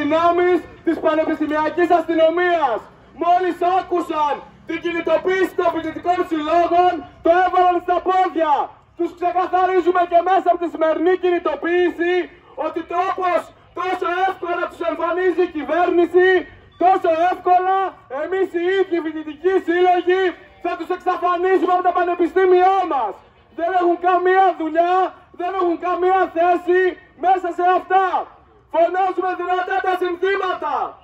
δυνάμεις της πανεπιστημιακής αστυνομίας. Μόλις άκουσαν την κινητοποίηση των φοιτητικών συλλόγων, το έβαλαν στα πόδια. Τους ξεκαθαρίζουμε και μέσα από τη σημερινή κινητοποίηση ότι όπως τόσο εύκολα τους εμφανίζει η κυβέρνηση, τόσο εύκολα εμείς οι ίδιοι φοιτητικοί σύλλογοι θα τους εξαφανίσουμε από τα πανεπιστήμια μας. Δεν έχουν καμία δουλειά, δεν έχουν καμία θέση μέσα σε αυτά. Φωνάζουμε δυνατά τα συνθήματα.